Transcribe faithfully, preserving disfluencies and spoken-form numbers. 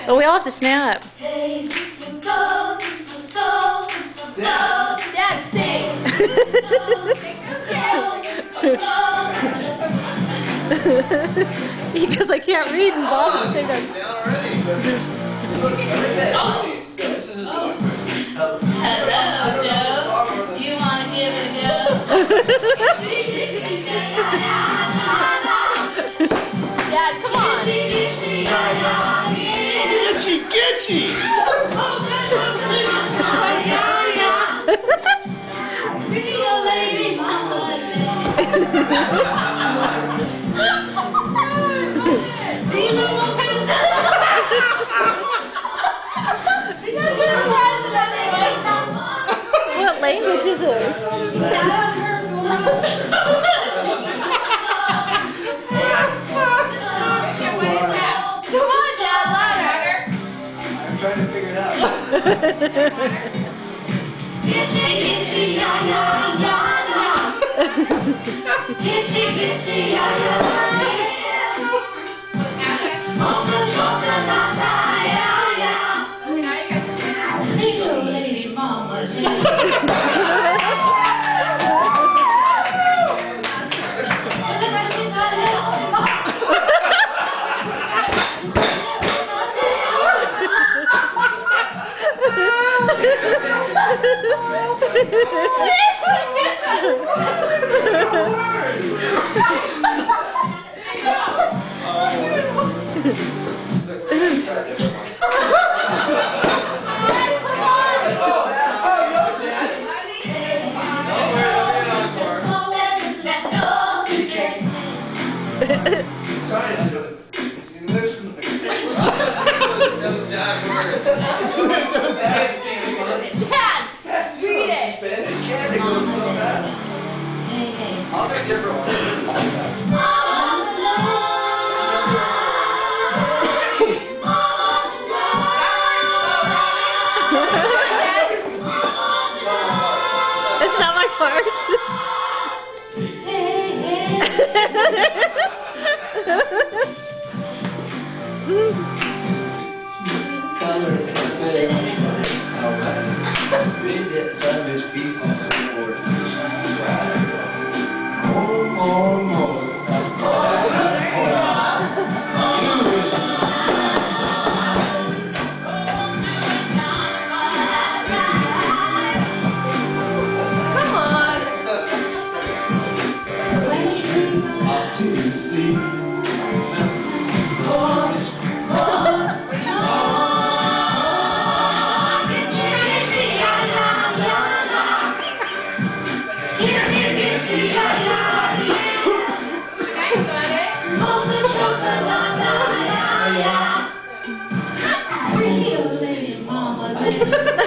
But we all have to snap. Hey, sister, go, sister, soul, sister, go. Dad, sing. He goes, I can't read and Bob at the same time. Hello, Joe. You want to give it a go? Dad, come on. Gitchy, gitchy! Real Lady Marmalade. What language is this? Come on, Dad, louder. I'm trying to figure it out. Gitchy, gitchy, ya, ya, ya, ya. Gitchy, gitchy, ya, ya, ya. Mocha chocolate, ya, ya. Real Lady Marmalade. I'll do a different one. That's not my part. Colors and fit. Alright. Read that savage beast and sing words. More, more, more. Come on. Off to sleep. Real Lady Marmalade.